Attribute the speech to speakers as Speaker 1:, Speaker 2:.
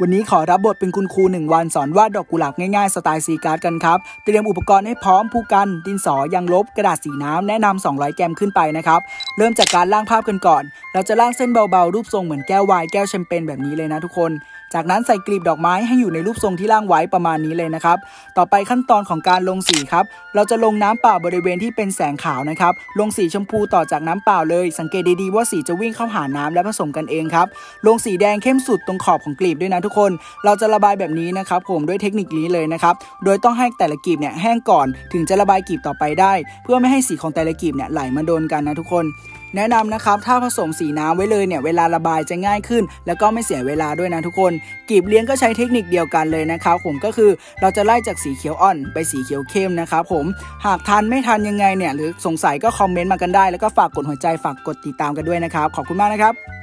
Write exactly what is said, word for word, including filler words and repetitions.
Speaker 1: วันนี้ขอรับบทเป็นคุณครูหนึ่งวันสอนวาดดอกกุหลาบง่ายๆสไตล์ซีการ์ดกันครับเตรียมอุปกรณ์ให้พร้อมผู้กันดินสอยางลบกระดาษสีน้ำแนะนำสองร้อยแกรมขึ้นไปนะครับเริ่มจากการร่างภาพกันก่อนเราจะร่างเส้นเบาๆรูปทรงเหมือนแก้วไวน์แก้วแชมเปญแบบนี้เลยนะทุกคนจากนั้นใส่กลีบดอกไม้ให้อยู่ในรูปทรงที่ร่างไว้ประมาณนี้เลยนะครับต่อไปขั้นตอนของการลงสีครับเราจะลงน้ำเปล่าบริเวณที่เป็นแสงขาวนะครับลงสีชมพูต่อจากน้ำเปล่าเลยสังเกตดีๆว่าสีจะวิ่งเข้าหาน้ำและผสมกันเองครับลงสีแดงเข้มสุดตรงขอบของกลีบด้วยนะทุกคนเราจะระบายแบบนี้นะครับผมด้วยเทคนิคนี้เลยนะครับโดยต้องให้แต่ละกลีบเนี่ยแห้งก่อนถึงจะระบายกลีบต่อไปได้เพื่อไม่ให้สีของแต่ละกลีบเนี่ยไหลมาโดนกันนะทุกคนแนะนำนะครับถ้าผสมสีน้ำไว้เลยเนี่ยเวลาระบายจะง่ายขึ้นแล้วก็ไม่เสียเวลาด้วยนะทุกคนกลีบเลี้ยงก็ใช้เทคนิคเดียวกันเลยนะครับผมก็คือเราจะไล่จากสีเขียวอ่อนไปสีเขียวเข้มนะครับผมหากทันไม่ทันยังไงเนี่ยหรือสงสัยก็คอมเมนต์มากันได้แล้วก็ฝากกดหัวใจฝากกดติดตามกันด้วยนะครับขอบคุณมากนะครับ